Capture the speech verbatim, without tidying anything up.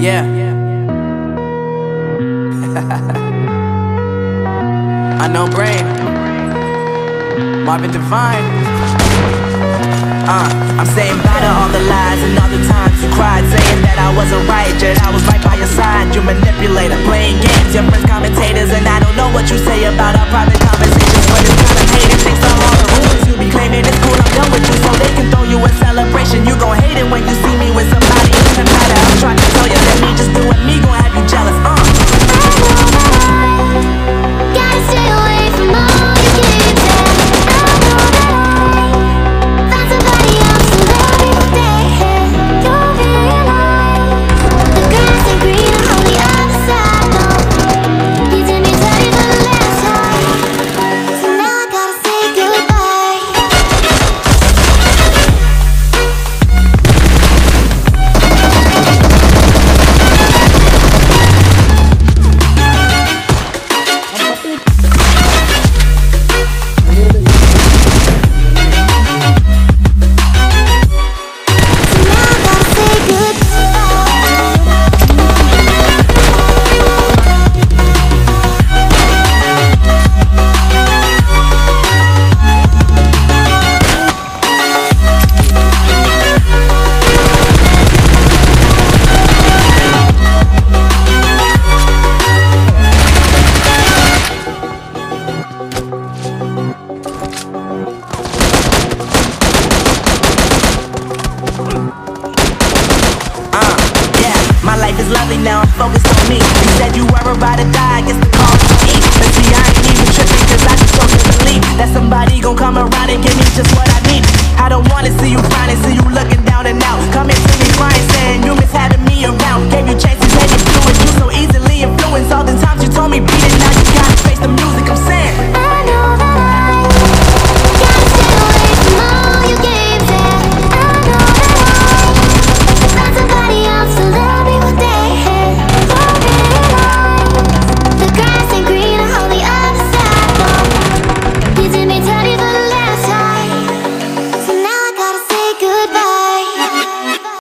Yeah. Unknown Brain, Marvin Divine. Uh, I'm saying bye to all the lies and all the times you cried, saying that I wasn't right, yet I was right by your side. You manipulator, playing games, your friends commentators, and I don't know what you say about our private conversations, but it's kind of hated. Thanks to all the rumors you be claiming, it's cool, I'm done with you, so they can throw you a celebration. You gon' hate it when you see me with somebody who doesn't matter. I'm trying to tell you that me just doing me gon' have you jealous. Uh. Gotta stay away from all the games that I know that I found somebody else to love you there. You'll realize the grass ain't greener on the other side. No, you did me dirty for the last time, so now I gotta say goodbye. Now I'm focused on me. You said you were about to die, I guess the call is to eat. But see, I ain't even tripping, cause I just don't believe that somebody gon' come around and give me